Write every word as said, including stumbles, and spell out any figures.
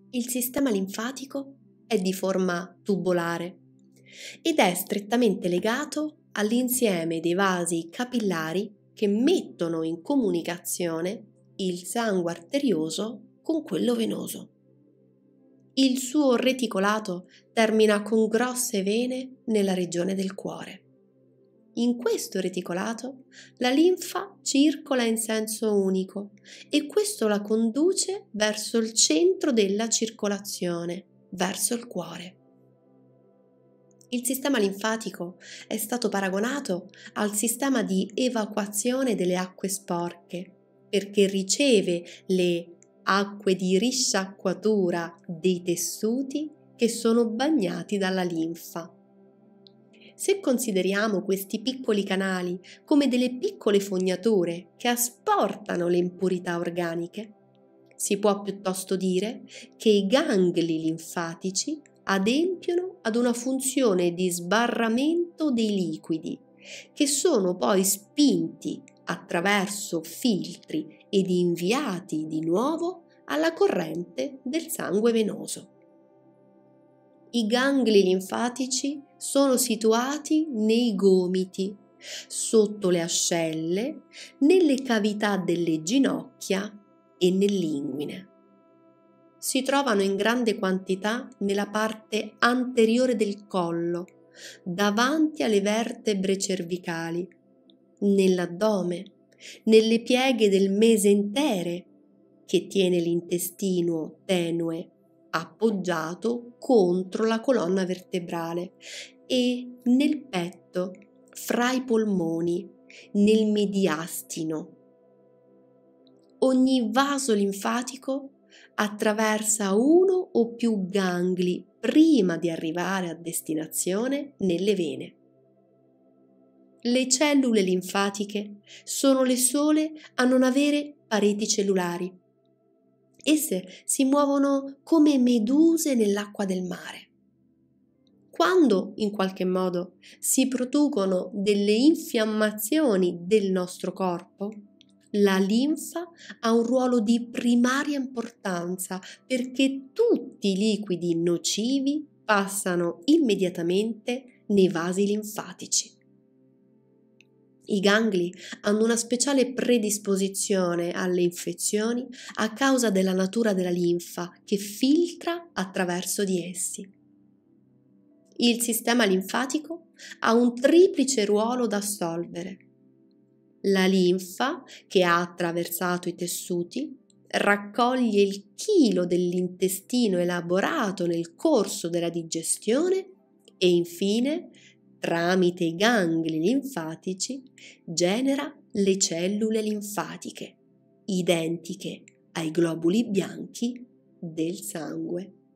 Il sistema linfatico è di forma tubolare ed è strettamente legato all'insieme dei vasi capillari che mettono in comunicazione il sangue arterioso con quello venoso. Il suo reticolato termina con grosse vene nella regione del cuore. In questo reticolato la linfa circola in senso unico e questo la conduce verso il centro della circolazione, verso il cuore. Il sistema linfatico è stato paragonato al sistema di evacuazione delle acque sporche perché riceve le acque di risciacquatura dei tessuti che sono bagnati dalla linfa. Se consideriamo questi piccoli canali come delle piccole fognature che asportano le impurità organiche, si può piuttosto dire che i gangli linfatici adempiono ad una funzione di sbarramento dei liquidi, che sono poi spinti attraverso filtri ed inviati di nuovo alla corrente del sangue venoso. I gangli linfatici sono situati nei gomiti, sotto le ascelle, nelle cavità delle ginocchia e nell'inguine. Si trovano in grande quantità nella parte anteriore del collo, davanti alle vertebre cervicali, nell'addome, nelle pieghe del mesentere, che tiene l'intestino tenue appoggiato contro la colonna vertebrale, e nel petto, fra i polmoni, nel mediastino. Ogni vaso linfatico attraversa uno o più gangli prima di arrivare a destinazione nelle vene. Le cellule linfatiche sono le sole a non avere pareti cellulari. Esse si muovono come meduse nell'acqua del mare. Quando, in qualche modo, si producono delle infiammazioni del nostro corpo, la linfa ha un ruolo di primaria importanza perché tutti i liquidi nocivi passano immediatamente nei vasi linfatici. I gangli hanno una speciale predisposizione alle infezioni a causa della natura della linfa che filtra attraverso di essi. Il sistema linfatico ha un triplice ruolo da assolvere. La linfa, che ha attraversato i tessuti, raccoglie il chilo dell'intestino elaborato nel corso della digestione e infine, tramite i gangli linfatici, genera le cellule linfatiche, identiche ai globuli bianchi del sangue.